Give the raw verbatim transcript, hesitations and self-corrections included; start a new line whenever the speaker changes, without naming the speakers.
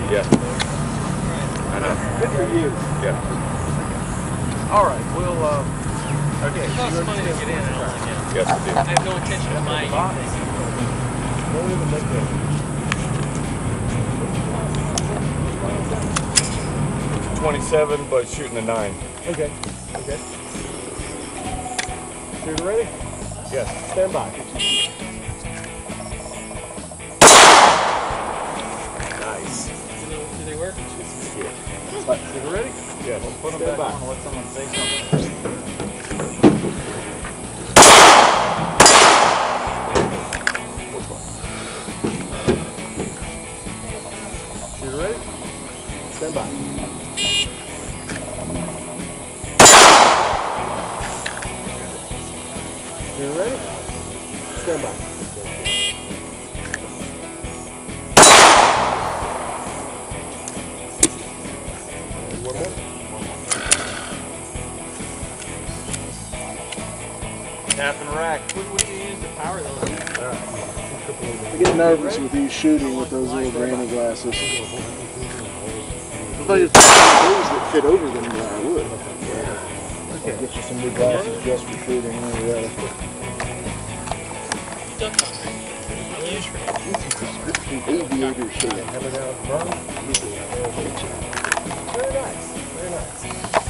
Yeah. I know.
Good for you.
Yeah.
All right, we'll, uh, okay.
It costs money to get in, I don't like it.
Yes, it
I have no intention of buying anything.
twenty-seven, but shooting a nine.
Okay, okay. Shooter ready?
Yes.
Stand by.
Nice.
Do they, do they work?
Shooter ready?
Yes.
Put them back. I want to let someone say something. Shooter ready? Stand by. You ready? Stand by. One more.
Tap and rack.
What, what do you use to power those?
I get nervous with these shooting with those little granny glasses. If I just had those that fit over them, then I would.
Okay.
I'll get you some new glasses just for shooting. Yeah.
Duck hunter. I'll use for it.
Prescription aviator shade.
Have it out, burn. Very nice. Very nice.